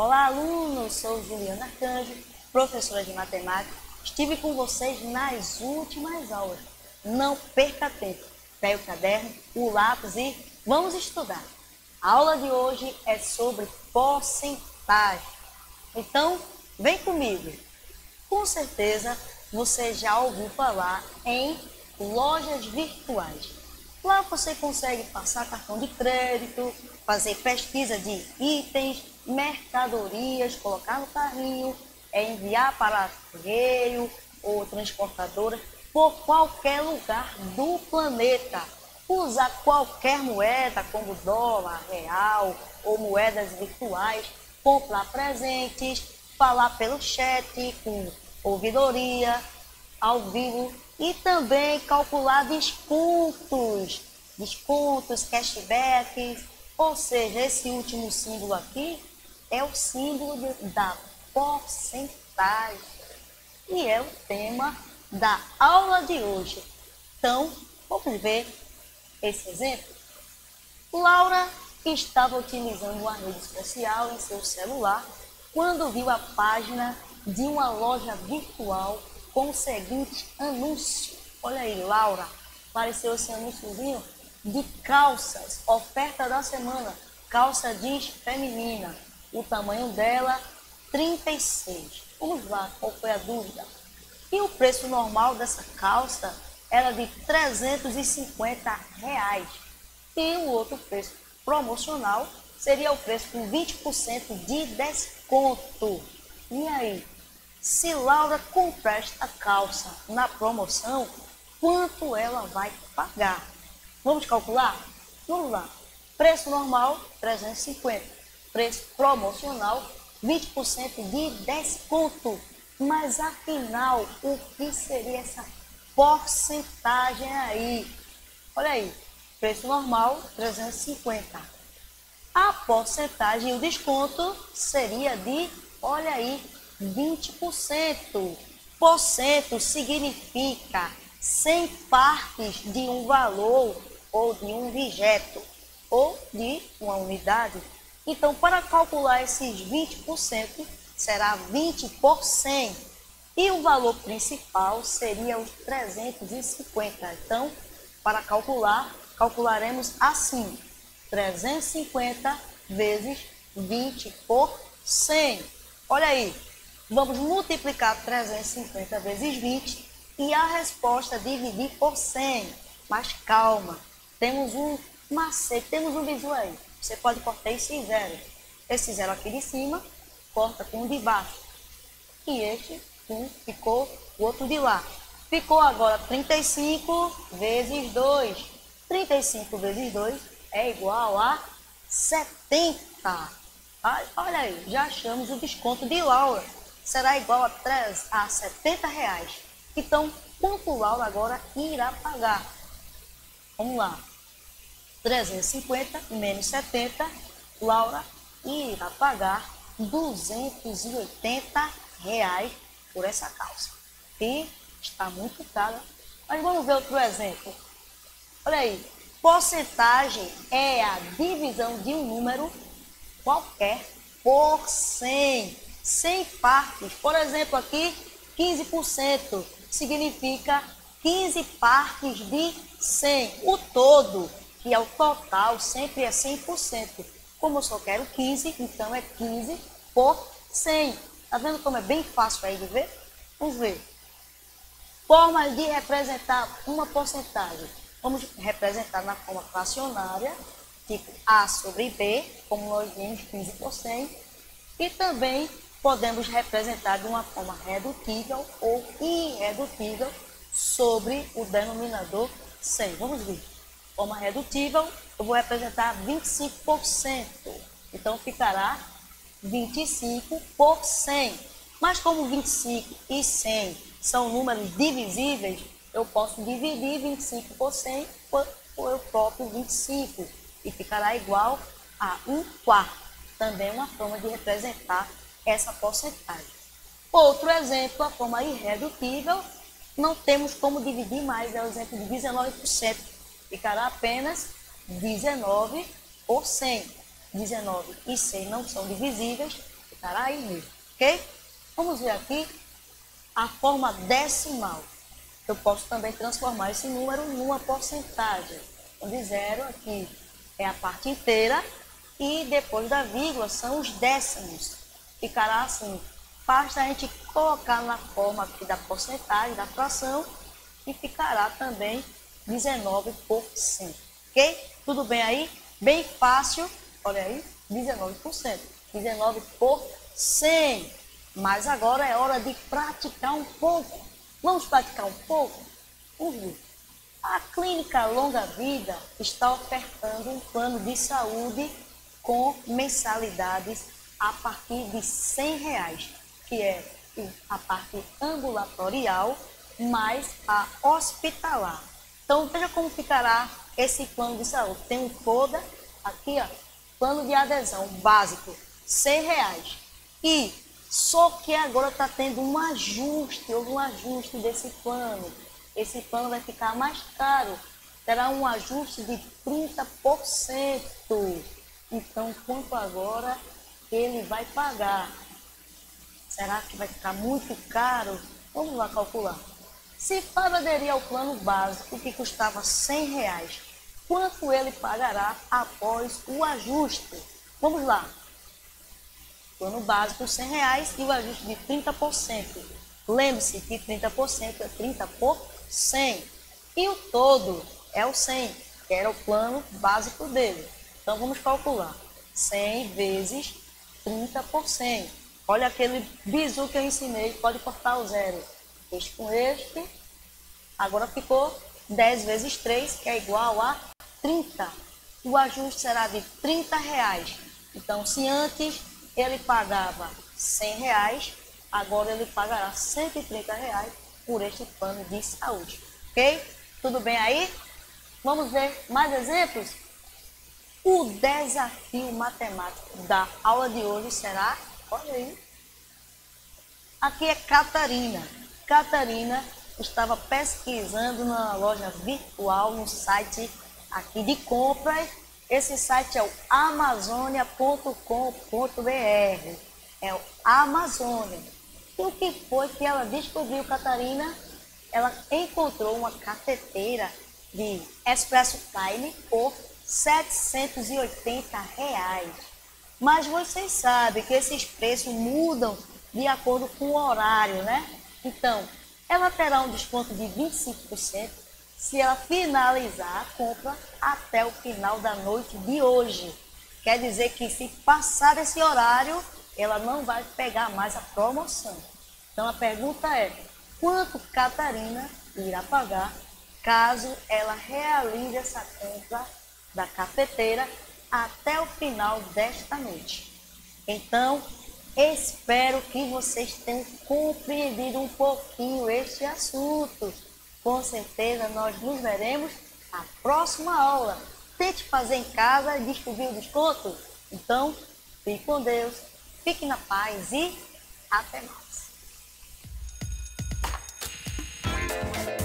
Olá, alunos! Sou Juliana Arcanjo, professora de matemática. Estive com vocês nas últimas aulas. Não perca tempo. Pegue o caderno, o lápis e vamos estudar. A aula de hoje é sobre porcentagem. Então, vem comigo. Com certeza, você já ouviu falar em lojas virtuais. Lá você consegue passar cartão de crédito, fazer pesquisa de itens, mercadorias, colocar no carrinho, enviar para correio ou transportadora por qualquer lugar do planeta. Usar qualquer moeda, como dólar, real ou moedas virtuais, comprar presentes, falar pelo chat, com ouvidoria, ao vivo e também calcular descontos, cashbacks, ou seja, esse último símbolo aqui é o símbolo da porcentagem e é o tema da aula de hoje. Então, vamos ver esse exemplo? Laura estava utilizando uma rede social em seu celular quando viu a página de uma loja virtual com o seguinte anúncio. Olha aí, Laura, apareceu esse anúnciozinho de calças, oferta da semana, calça jeans feminina, o tamanho dela 36. Vamos lá, qual foi a dúvida? E o preço normal dessa calça era de R$350. E o outro preço promocional seria o preço com 20% de desconto. E aí, se Laura comprar esta calça na promoção, quanto ela vai pagar? Vamos calcular? Vamos lá. Preço normal, 350. Preço promocional, 20% de desconto. Mas afinal, o que seria essa porcentagem aí? Olha aí, preço normal, 350. A porcentagem e o desconto seria de, olha aí, 20%. Porcento significa 100 partes de um valor ou de um objeto ou de uma unidade. Então, para calcular esses 20%, será 20 por 100. E o valor principal seria os 350. Então, para calcular, calcularemos assim: 350 vezes 20 por 100. Olha aí, vamos multiplicar 350 vezes 20 e a resposta dividir por 100. Mas calma, temos um macete, temos um bizu aí. Você pode cortar esse zero. Esse zero aqui de cima, corta com o de baixo. E este ficou o outro de lá. Ficou agora 35 vezes 2. 35 vezes 2 é igual a 70. Olha aí, já achamos o desconto de Laura. Será igual a R$70. Então, quanto Laura agora irá pagar? Vamos lá. 350 menos 70, Laura irá pagar R$280 por essa calça. E está muito cara. Mas vamos ver outro exemplo. Olha aí, porcentagem é a divisão de um número qualquer por 100. 100 partes, por exemplo aqui, 15% significa 15 partes de 100. O todo, que é o total, sempre é 100%. Como eu só quero 15, então é 15 por 100. Tá vendo como é bem fácil aí de ver? Vamos ver. Formas de representar uma porcentagem. Vamos representar na forma fracionária, tipo A sobre B, como nós vimos, 15 por 100. E também podemos representar de uma forma redutível ou irredutível sobre o denominador 100. Vamos ver. Forma redutível, eu vou representar 25%. Então, ficará 25 por 100. Mas como 25 e 100 são números divisíveis, eu posso dividir 25 por 100 por o próprio 25. E ficará igual a 1/4. Também é uma forma de representar essa porcentagem. Outro exemplo, a forma irredutível, não temos como dividir mais, é o exemplo de 19%. Ficará apenas 19 por 100. 19 e 100 não são divisíveis, ficará aí mesmo, ok? Vamos ver aqui a forma decimal. Eu posso também transformar esse número numa porcentagem, onde zero aqui é a parte inteira e depois da vírgula são os décimos. Ficará assim, basta a gente colocar na forma aqui da porcentagem, da fração, e ficará também 19%, ok? Tudo bem aí? Bem fácil, olha aí, 19%, 19 por 100. Mas agora é hora de praticar um pouco. Vamos praticar um pouco? Vamos ver. A Clínica Longa Vida está ofertando um plano de saúde com mensalidades a partir de R$100, que é a parte ambulatorial mais a hospitalar. Então, veja como ficará esse plano de saúde. Tem um folder aqui, ó, plano de adesão básico, R$100. E só que agora está tendo um ajuste, houve um ajuste desse plano. Esse plano vai ficar mais caro, terá um ajuste de 30%. Então, quanto agora ele vai pagar? Será que vai ficar muito caro? Vamos lá calcular. Se para aderir ao plano básico, que custava R$100, quanto ele pagará após o ajuste? Vamos lá. Plano básico R$100 e o ajuste de 30%. Lembre-se que 30% é 30 por 100. E o todo é o 100, que era o plano básico dele. Então vamos calcular. 100 vezes 30 por 100. Olha aquele bizu que eu ensinei, pode cortar o zero. Este com este. Agora ficou 10 vezes 3, que é igual a 30. O ajuste será de R$30. Então, se antes ele pagava R$100, agora ele pagará R$130 por este plano de saúde. Ok? Tudo bem aí? Vamos ver mais exemplos? O desafio matemático da aula de hoje será, olha aí, aqui é Catarina. Catarina estava pesquisando na loja virtual, no site aqui de compras. Esse site é o amazonia.com.br. É o Amazônia. E o que foi que ela descobriu, Catarina? Ela encontrou uma cafeteira de Expresso Time por R$780. Mas vocês sabem que esses preços mudam de acordo com o horário, né? Então, ela terá um desconto de 25% se ela finalizar a compra até o final da noite de hoje. Quer dizer que se passar esse horário, ela não vai pegar mais a promoção. Então a pergunta é, quanto Catarina irá pagar caso ela realize essa compra da cafeteira até o final desta noite? Então, espero que vocês tenham compreendido um pouquinho este assunto. Com certeza nós nos veremos na próxima aula. Tente fazer em casa e descobrir o desconto. Então, fique com Deus, fique na paz e até mais.